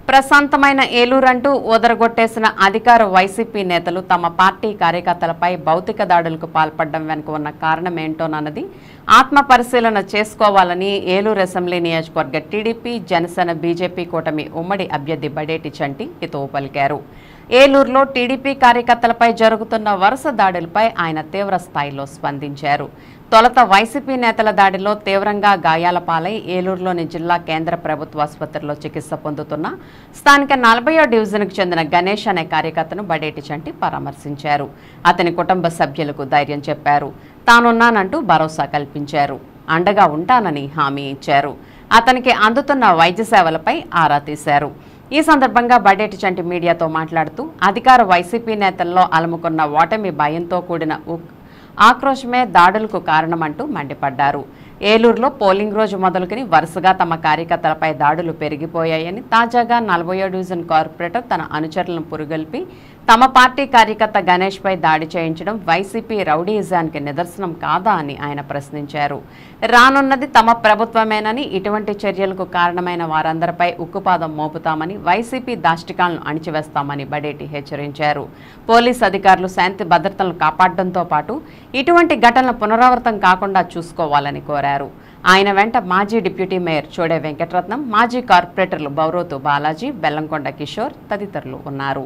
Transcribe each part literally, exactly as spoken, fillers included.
ప్రశాంతమైన ఏలూరంటూ ఓదరగొట్టేసిన అధికార వైసీపీ నేతలు తమ పార్టీ కార్యకర్తలపై భౌతిక దాడులకు పాల్పడడం వెనుక ఉన్న కారణమేంటోనన్నది ఆత్మ పరిశీలన చేసుకోవాలని ఏలూరు అసెంబ్లీ నియోజకవర్గ టీడీపీ జనసేన బీజేపీ కూటమి ఉమ్మడి అభ్యర్థి బడేటి చంటి హితవు పలికారు. ఏలూరులో టీడీపీ కార్యకర్తలపై జరుగుతున్న వరుస దాడులపై ఆయన తీవ్ర స్థాయిలో స్పందించారు. తొలత వైసీపీ నేతల దాడిలో తీవ్రంగా గాయాల పాలై ఏలూరులోని జిల్లా కేంద్ర ప్రభుత్వ ఆసుపత్రిలో చికిత్స పొందుతున్న స్థానిక నలభైవ డివిజన్కు చెందిన గణేష్ అనే కార్యకర్తను బడేటి చంటి పరామర్శించారు. అతని కుటుంబ సభ్యులకు ధైర్యం చెప్పారు. తానున్నానంటూ భరోసా కల్పించారు. అండగా ఉంటానని హామీ ఇచ్చారు. అతనికి అందుతున్న వైద్య సేవలపై ఆరా తీశారు. ఈ సందర్భంగా బడేటి చంటి మీడియాతో మాట్లాడుతూ అధికార వైసీపీ నేతల్లో అలముకున్న ఓటమి భయంతో కూడిన ఆక్రోశమే దాడులకు కారణమంటూ మండిపడ్డారు. ఏలూరులో పోలింగ్ రోజు మొదలుకొని వరుసగా తమ కార్యకర్తలపై దాడులు పెరిగిపోయాయని, తాజాగా నలభైవ డివిజన్ కార్పొరేటర్ తన అనుచరులను పురుగొల్పి తమ పార్టీ కార్యకర్త గణేష్పై దాడి చేయించడం వైసీపీ రౌడీయిజానికి నిదర్శనం కాదా అని ఆయన ప్రశ్నించారు. రానున్నది తమ ప్రభుత్వమేనని, ఇటువంటి చర్యలకు కారణమైన వారందరిపై ఉక్కుపాదం మోపుతామని, వైసీపీ దాష్టికాలను అణిచివేస్తామని బడేటి హెచ్చరించారు. పోలీస్ అధికారులు శాంతి భద్రతలను కాపాడడంతో పాటు ఇటువంటి ఘటనలు పునరావృతం కాకుండా చూసుకోవాలని కోరారు. ఆయన వెంట మాజీ డిప్యూటీ మేయర్ చోడే వెంకటరత్నం, మాజీ కార్పొరేటర్లు బౌరోతు బాలాజీ, బెల్లంకొండ కిషోర్ తదితరులు ఉన్నారు.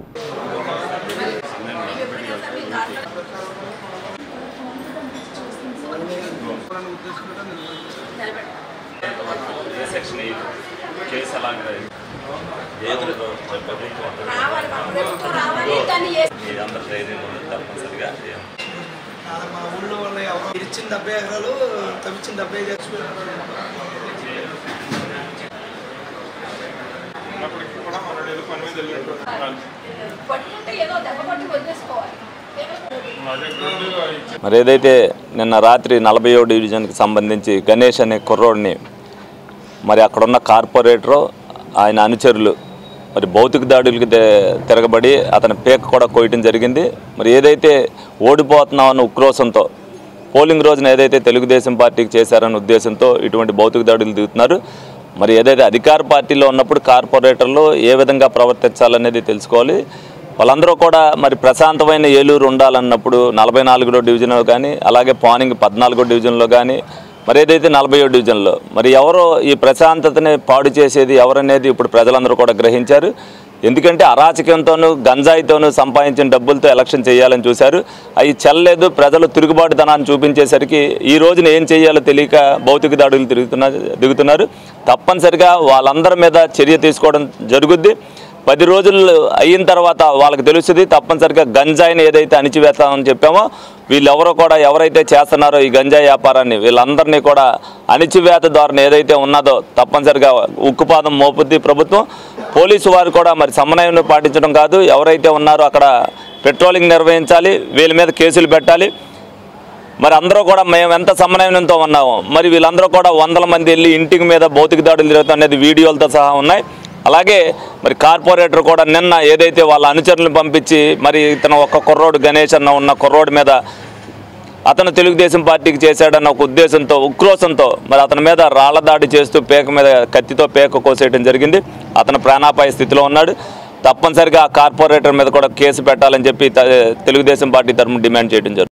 మా ఊళ్ళో వాళ్ళు ఎవరు ఇచ్చిన డెబ్బై ఎకరాలు తవ్వించిన డెబ్బై ఐదు మరి ఏదైతే నిన్న రాత్రి నలభై ఏడు డివిజన్కి సంబంధించి గణేష్ అనే కుర్రోడిని మరి అక్కడున్న కార్పొరేటరు ఆయన అనుచరులు మరి భౌతిక దాడులకి తిరగబడి అతని పేక కూడా కోయటం జరిగింది. మరి ఏదైతే ఓడిపోతున్నామన్న ఉక్రోషంతో పోలింగ్ రోజున ఏదైతే తెలుగుదేశం పార్టీకి చేశారన్న ఉద్దేశంతో ఇటువంటి భౌతిక దాడులు దిగుతున్నారు. మరి ఏదైతే అధికార పార్టీలో ఉన్నప్పుడు కార్పొరేటర్లు ఏ విధంగా ప్రవర్తించాలనేది తెలుసుకోవాలి. వాళ్ళందరూ కూడా మరి ప్రశాంతమైన ఏలూరు ఉండాలన్నప్పుడు నలభై నాలుగో డివిజన్లో కానీ, అలాగే పానింగ్ పద్నాలుగో డివిజన్లో కానీ, మరి ఏదైతే నలభై ఏడు డివిజన్లో మరి ఎవరో ఈ ప్రశాంతతని పాడు చేసేది ఎవరనేది ఇప్పుడు ప్రజలందరూ కూడా గ్రహించారు. ఎందుకంటే అరాచకంతోనూ గంజాయితోనూ సంపాదించిన డబ్బులతో ఎలక్షన్ చేయాలని చూశారు. అవి చెల్లలేదు. ప్రజలు తిరుగుబాటుతనాన్ని చూపించేసరికి ఈ రోజున ఏం చేయాలో తెలియక భౌతిక దాడులు తిరుగుతున్నారు దిగుతున్నారు. తప్పనిసరిగా వాళ్ళందరి మీద చర్య తీసుకోవడం జరుగుద్ది. పది రోజులు అయిన తర్వాత వాళ్ళకి తెలుస్తుంది. తప్పనిసరిగా గంజాయిని ఏదైతే అణిచివేస్తామని చెప్పామో వీళ్ళెవరో కూడా ఎవరైతే చేస్తున్నారో ఈ గంజాయి వ్యాపారాన్ని వీళ్ళందరినీ కూడా అణిచివేత ధోరణి ఏదైతే ఉన్నదో తప్పనిసరిగా ఉక్కుపాదం మోపుద్ది ప్రభుత్వం. పోలీసు వారు కూడా మరి సమన్వయం పాటించడం కాదు, ఎవరైతే ఉన్నారో అక్కడ పెట్రోలింగ్ నిర్వహించాలి, వీళ్ళ మీద కేసులు పెట్టాలి. మరి అందరూ కూడా మేము ఎంత సమన్వయంతో ఉన్నామో మరి వీళ్ళందరూ కూడా వందల మంది వెళ్ళి ఇంటికి మీద భౌతిక దాడులు జరుగుతాయి అనేది వీడియోలతో సహా ఉన్నాయి. అలాగే మరి కార్పొరేటర్ కూడా నిన్న ఏదైతే వాళ్ళ అనుచరులను పంపించి మరి ఇతను ఒక కుర్రోడు గణేష్ అన్న ఉన్న కుర్రోడు మీద అతను తెలుగుదేశం పార్టీకి చేశాడన్న ఒక ఉద్దేశంతో ఉక్రోషంతో మరి అతని మీద రాళ్ల దాడి చేస్తూ పేక మీద కత్తితో పేక కోసేయడం జరిగింది. అతను ప్రాణాపాయ స్థితిలో ఉన్నాడు. తప్పనిసరిగా ఆ కార్పొరేటర్ మీద కూడా కేసు పెట్టాలని చెప్పి తెలుగుదేశం పార్టీ తరఫున డిమాండ్ చేయడం జరుగుతుంది.